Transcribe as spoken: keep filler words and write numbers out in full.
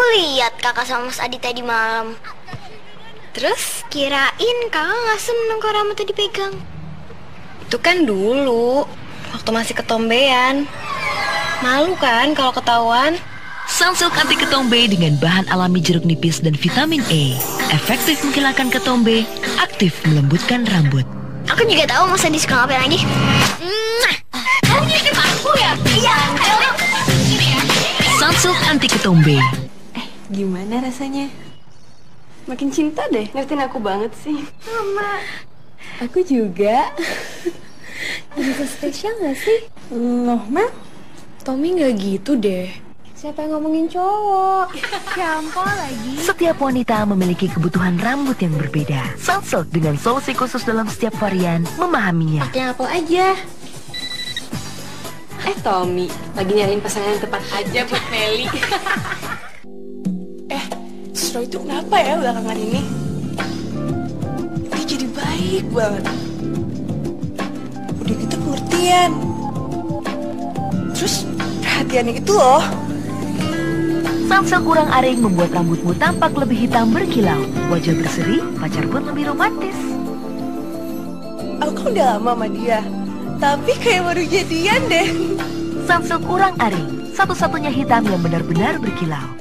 lihat kakak sama Mas Adi tadi malam. Terus kirain kakak nggak seneng kalau rambutnya dipegang. Itu kan dulu, waktu masih ketombean. Malu kan kalau ketahuan? Sunsilk anti ketombe dengan bahan alami jeruk nipis dan vitamin E. Efektif menghilangkan ketombe, aktif melembutkan rambut. Aku juga tahu Mas Adi suka ngapain lagi. Kamu nyelip aku ya? Iya. Sunsilk anti ketombe. Eh, gimana rasanya? Makin cinta deh, ngertiin aku banget sih. Mama. Aku juga. Bisa spesial gak sih? Loh, Mel? Tommy gak gitu deh. Siapa yang ngomongin cowok? Shampoo lagi. Setiap wanita memiliki kebutuhan rambut yang berbeda. Sunsilk dengan solusi khusus dalam setiap varian memahaminya. Pakai apel aja. Eh, Tommy, lagi nyariin pasangan yang tepat aja buat Melly. Eh, si Roy itu kenapa ya belakangan ini? Dia jadi baik banget. Udah gitu pengertian. Terus perhatiannya itu loh. Sunsilk kurang aring membuat rambutmu tampak lebih hitam berkilau. Wajah berseri, pacar pun lebih romantis. Aku kan udah lama sama dia, tapi kayak baru jadian deh. Sunsilk kurang aring, satu-satunya hitam yang benar-benar berkilau.